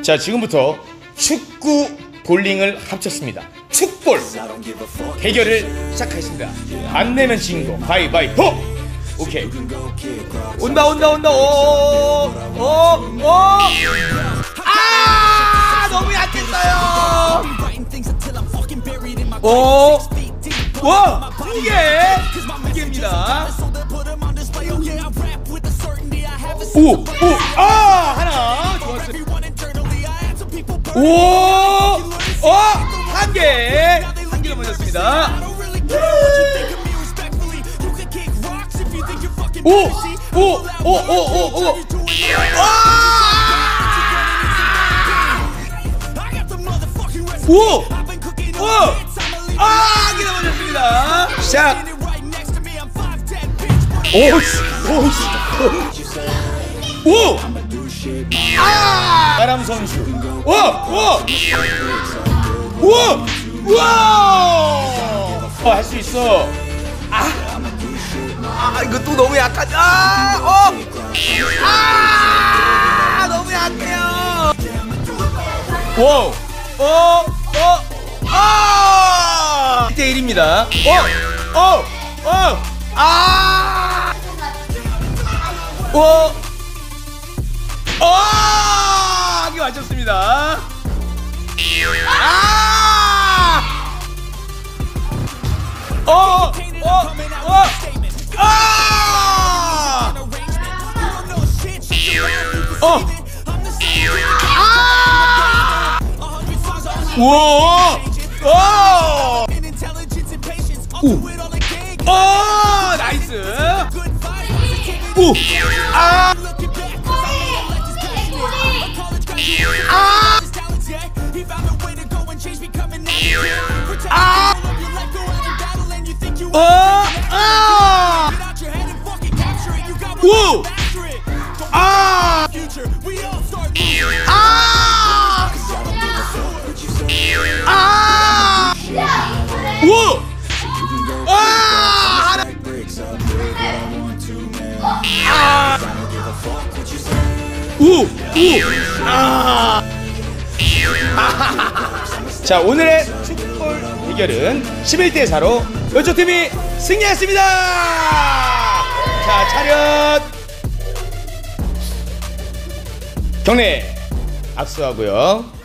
자, 지금부터 축구 볼링을 합쳤습니다. 축볼 대결을 시작하겠습니다. 안 내면 진 거 가위바위보. 오케이. 온다. 아, 너무 약했어요. 와, 두 개입니다. 하나 좋았어요. 한 개를 맞았습니다. 한 개를 맞았습니다. 시작. 바람 선수. 할 수 있어. 이거 또 너무 약하지. 너무 약해요. 1대1입니다. 이게 맞췄습니다. 나이스. 자, 오늘의 축볼 대결은 11대4로 요조팀이 승리했습니다. 자, 차렷. 경례 악수하고요.